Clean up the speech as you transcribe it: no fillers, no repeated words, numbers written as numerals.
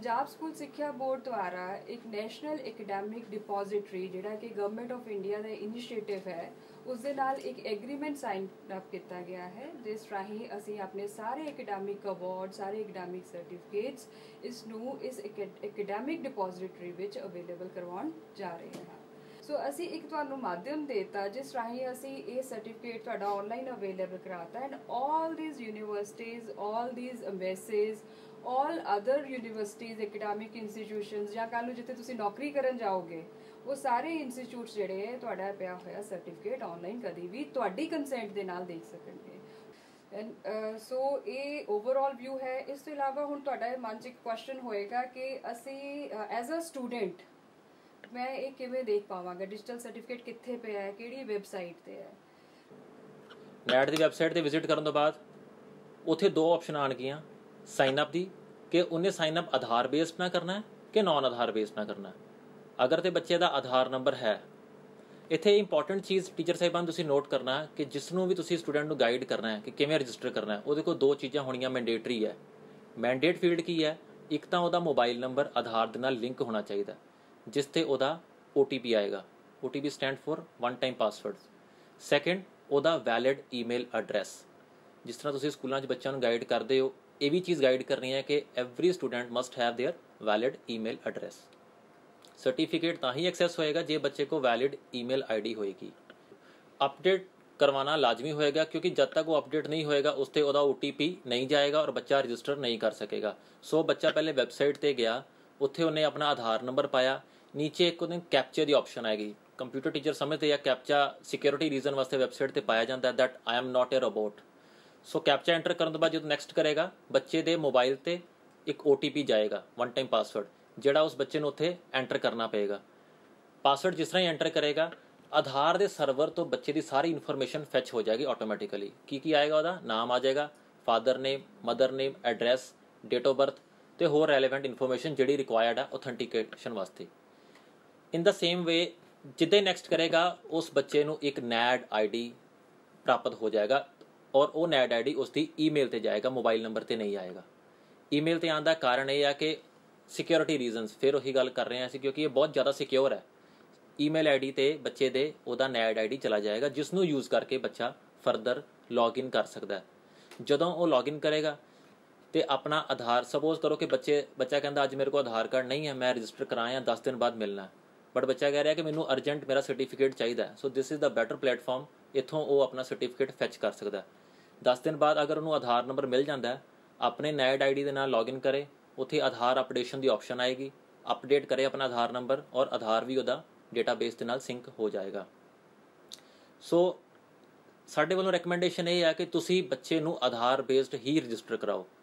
Punjab school सिक्ख्या board द्वारा एक national academic depository जिहड़ा कि गवर्नमेंट ऑफ इंडिया का इनिशिएटिव है उस दे नाल एक एग्रीमेंट साइन अप किया गया है जिस राही असी अपने सारे एकेडैमिक अवार्ड सारे एकेडैमिक सर्टिफिकेट्स इस एकेडैमिक डिपॉजिटरी विच अवेलेबल करवाउण जा रहे हैं। सो असी एक तुहानू माध्यम देता जिस राही असी ये सर्टिफिकेट तुहाडा ऑनलाइन अवेलेबल कराता and all these universities all these embassies all other universities academic institutions या कल जिथे तुसी नौकरी करन जाओगे वो सारे इंस्टीट्यूट्स जिहड़े है तुहाडा पिया होया सर्टिफिकेट ऑनलाइन कदी भी तुहाडी कंसेंट दे नाल देख सकणगे। एंड सो ये ओवरऑल व्यू है। इस तो इलावा हुण तुहाडा मन च एक क्वेश्चन होएगा कि असी एज अ स्टूडेंट मैं ये किवें देख पावांगा डिजिटल सर्टिफिकेट कित्थे पिया है किहड़ी वैबसाइट ते है। नैट दी वैबसाइट ते विजिट करन तो बाद उत्थे दो ऑप्शन आणगियां साइन अप दी कि उन्हें साइन अप आधार बेस्ड ना करना है कि नॉन आधार बेस्ड ना करना है। अगर तो बच्चे का आधार नंबर है इत्थे इंपॉर्टेंट चीज़ टीचर साहिबान तुसीं नोट करना कि जिसनों भी तुसीं स्टूडेंट नूं गाइड करना है कि किवें रजिस्टर करना है उहदे कोल दो चीज़ां होणियां मैंडेटरी है। मैंडेट फील्ड की है एक तो उहदा मोबाइल नंबर आधार दे नाल लिंक होना चाहिए जिस ते उहदा OTP आएगा। OTP stand for one time password. Second उहदा वैलिड ईमेल एड्रैस जिस तरह तुसीं स्कूलों बच्चों नूं गाइड करते हो ये भी चीज़ गाइड करनी है कि every student must have their valid email address. Certificate तां ही एक्सैस होएगा जे बच्चे को वैलिड ईमेल ID होएगी। अपडेट करवाना लाजमी होएगा क्योंकि जब तक वो अपडेट नहीं होएगा उस ते उहदा OTP नहीं जाएगा और बच्चा रजिस्टर नहीं कर सकेगा। सो बच्चा पहले वैबसाइट ते गया उत्थे उन्हें अपना आधार नंबर पाया नीचे एक उन्हें कैप्चा की ऑप्शन आएगी। कंप्यूटर टीचर समझते हैं कैप्चा सिक्योरिटी रीजन वास्ते वैबसाइट ते पाया जाता है that I am not a robot. So captcha enter करने के बाद जो नैक्सट करेगा बच्चे दे मोबाइल ते एक OTP जाएगा वन टाइम पासवर्ड जिहड़ा उस बच्चे नूं उत्थे एंटर करना पेगा। पासवर्ड जिस तरह ही एंटर करेगा आधार दे सर्वर तो बच्चे की सारी इन्फॉर्मेशन फैच हो जाएगी ऑटोमैटिकली। की आएगा उहदा नाम आ जाएगा father name mother name address date of birth ते होर रेलेवेंट इन्फॉर्मेशन जिहड़ी रिक्वायर्ड है ऑथेंटिकेशन वास्ते। इन द सेम वे जिद्दां नैक्सट करेगा उस बच्चे नूं एक NAD ID प्राप्त हो जाएगा और वो NAD ID उसकी ईमेल ते जाएगा मोबाइल नंबर ते नहीं आएगा। ईमेल ते आने का कारण यह है कि सिक्योरिटी रीजनस फिर वही गल कर रहे हैं क्योंकि ये बहुत ज़्यादा सिक्योर है। ईमेल ID ते बच्चे दे उहदा NAD ID चला जाएगा जिसनों यूज़ करके बच्चा फरदर लॉगिन कर सकता है। जदों वो लॉगिन करेगा तो अपना आधार सपोज करो कि बच्चा कहता अज मेरे को आधार कार्ड नहीं है मैं रजिस्टर कराया 10 दिन बाद मिलना है बट बच्चा कह रहा है कि मैनू अर्जेंट मेरा सर्टिफिकेट चाहिए। So this is the better platform इत्थों वो अपना सर्टिफिकेट फैच कर सकता है। 10 दिन बाद अगर उन्होंने आधार नंबर मिल जाता है अपने NAD ID के नाल लॉगिन करे उत्थे आधार अपडेशन की ऑप्शन आएगी अपडेट करे अपना आधार नंबर और आधार भी उहदा डेटाबेस के नाल सिंक हो जाएगा। सो साडे वालों रिकमेंडेशन ये है कि तुसी बच्चे नूं आधार बेस्ड ही रजिस्टर कराओ।